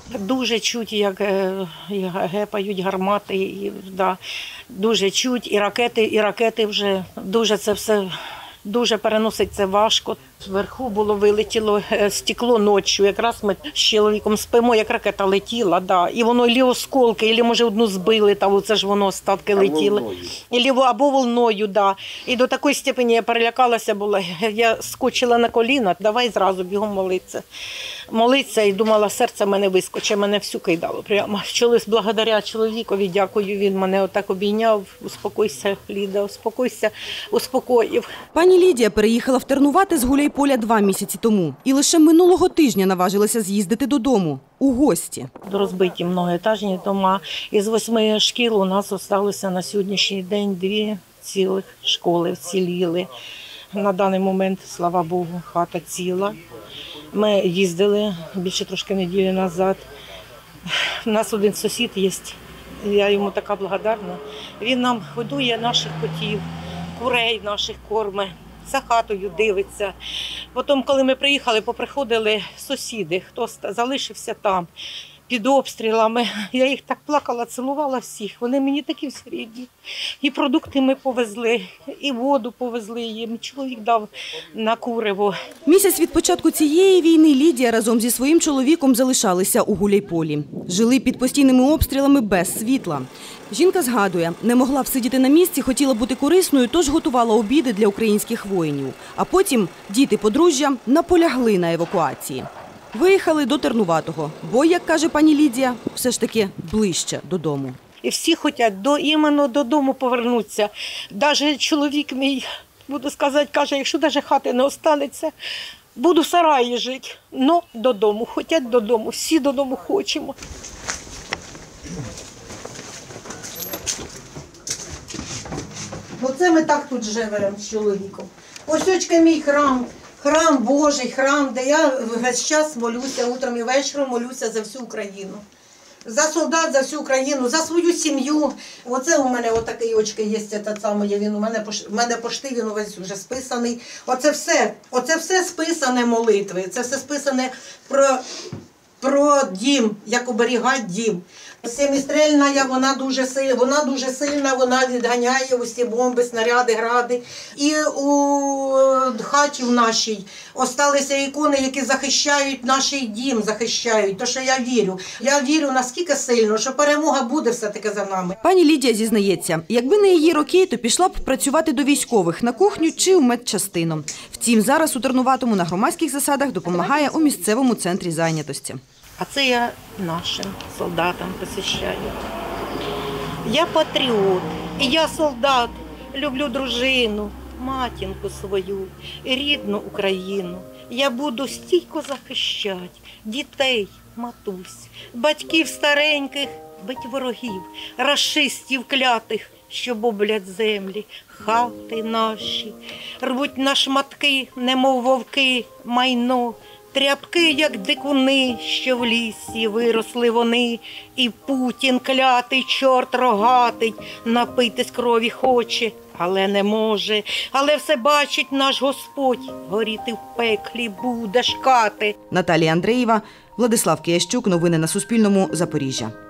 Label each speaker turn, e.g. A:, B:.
A: Дуже чуть, як гепають гармати, да, дуже чуть, і ракети вже дуже це все. Дуже переносить це важко. Зверху вилетіло стекло ночі. Якраз ми з чоловіком спимо, як ракета летіла. Да. І воно або осколки, або, може, одну збили, там це ж воно остатки летіли. Або волною, да. І до такої степені я перелякалася була. Я скочила на коліна, давай зразу бігом молитися. Молитися і думала, серце мене вискочить, мене всю кидало прямо. Благодаря чоловікові, дякую, він мене отак обійняв. Успокойся, Ліда, успокойся, успокоїв.
B: Пані Лідія переїхала в Тернувати з Гуляйполя 2 місяці тому. І лише минулого тижня наважилася з'їздити додому, у гості.
A: Розбиті многоетажні дома. Із 8 шкіл у нас залишилося на сьогоднішній день 2 цілих школи вціліли. На даний момент, слава Богу, хата ціла. Ми їздили більше трошки неділі назад. У нас один сусід є, я йому така благодарна. Він нам годує наших котів, курей наших кормить, за хатою дивиться. Потім, коли ми приїхали, поприходили сусіди, хто залишився там під обстрілами. Я їх так плакала, цілувала всіх. Вони мені такі всі рідні. І продукти ми повезли, і воду повезли їм. Чоловік дав на куриво.
B: Місяць від початку цієї війни Лідія разом зі своїм чоловіком залишалися у Гуляйполі. Жили під постійними обстрілами без світла. Жінка згадує, не могла всидіти на місці, хотіла бути корисною, тож готувала обіди для українських воїнів. А потім діти подружжя наполягли на евакуації. Виїхали до Тернуватого, бо, як каже пані Лідія, все ж таки ближче додому.
A: І всі хочуть іменно додому повернутися. Навіть чоловік мій, буду сказати, каже, якщо навіть хати не останеться, буду в сараї жити. Но додому, хочуть додому, всі додому хочемо. Оце ми так тут живемо з чоловіком. Ось очка мій храм. Храм Божий, храм, де я весь час молюся, утром і вечором молюся за всю Україну. За солдат, за всю Україну, за свою сім'ю. Оце у мене отакий очки є, він у мене пошти, він увесь вже списаний. Оце все списане молитви, це все списане про дім, як оберігати дім. Семистрільна, вона дуже сильна, вона відганяє усі бомби, снаряди, гради. І у хаті в нашій залишилися ікони, які захищають наш дім, захищають. То, що я вірю. Я вірю наскільки сильно, що перемога буде все-таки за нами.
B: Пані Лідія зізнається, якби не її роки, то пішла б працювати до військових на кухню чи у медчастину. Втім, зараз у Тернуватому на громадських засадах допомагає у місцевому центрі зайнятості.
A: А це я нашим солдатам посвящаю. Я патріот, і я солдат, люблю дружину, матінку свою, рідну Україну. Я буду стійко захищати дітей, матусь, батьків стареньких, бить ворогів, рашистів клятих, що боблять землі, хати наші, рвуть на шматки, немов вовки, майно. Тряпки, як дикуни, що в лісі виросли вони, і Путін клятий, чорт рогатий, напитись крові хоче, але не може. Але все бачить наш Господь, горіти в пеклі будеш кати.
B: Наталія Андреєва, Владислав Киящук. Новини на Суспільному. Запоріжжя.